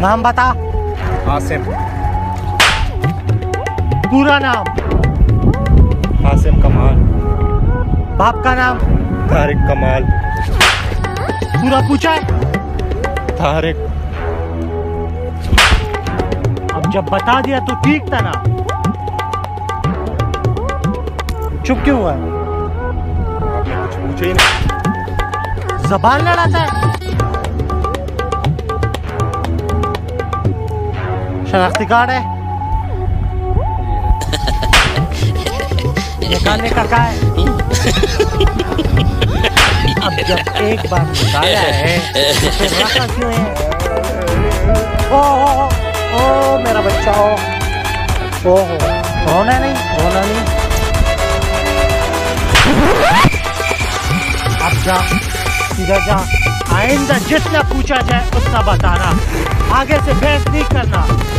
नाम बता। आसिम। पूरा नाम? आसिम कमाल। बाप का नाम? तारिक कमाल। पूरा पूछा है? तारिक। अब जब बता दिया तो ठीक था ना, चुप क्यों हुआ? आपने कुछ पूछा ही नहीं। जबान लड़ाता है। शनाख्ती कार्ड है? निकालने का क्या है? अब जब एक बार निकाला है तो फिर रखा क्यों है? ओ मेरा बच्चा हो। ओहो, रोना नहीं, रोना नहीं। अब जा, सीधा जा। आइंदा जितना पूछा जाए उतना बताना, आगे से बहस नहीं करना।